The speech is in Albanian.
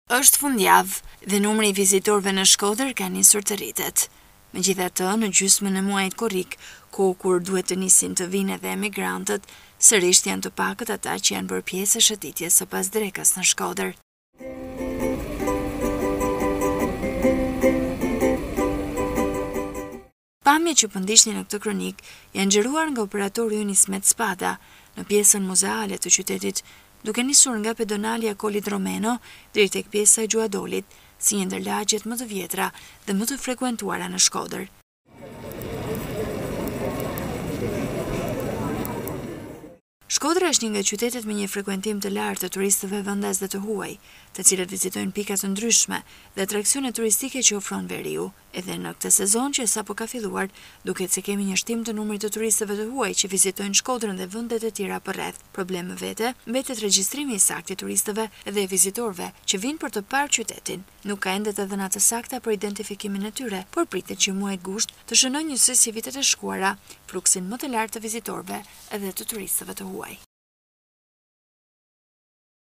Është fundjavë dhe numri I vizitorëve në Shkodër ka nisur të rritet. Megjithatë, në gjysmën e muajit korrik, kohë kur duhet të nisin të vinë edhe emigrantët, sërish janë të pakët ata që janë bërë pjesë e shëtitjes së pasdrekës në Shkodër. Pamjet që pëndishni në këtë kronik janë xheruar nga operatori ynë Ismet Spada në pjesën muzeale të qytetit, duke nisur nga pedonalia Kolit Romeno deri tek pjesa e Gjuadolit, si një ndër lagjet më të vjetra dhe më të frekuentuara në Shkodër. Shkodra është një nga qytetet me një frekuentim të lartë të turistëve vendas dhe të huaj, të cilët vizitojnë pika të ndryshme dhe atraksione turistike që ofron veriu. Edhe në këtë sezon që sapo ka filluar, duket se kemi një shtim të numrit të turistëve të huaj që vizitojnë Shkodrën dhe vendet e tjera përreth. Problemi vete mbetet regjistrimi I saktë I turistëve dhe vizitorëve që vinë për të parë qytetin. Nuk ka ende të dhëna të sakta për identifikimin e tyre, por pritet që muaji gusht të shënojë njësoj si vitet e shkuara, fluksin më të lartë të vizitorëve edhe të turistëve të huaj.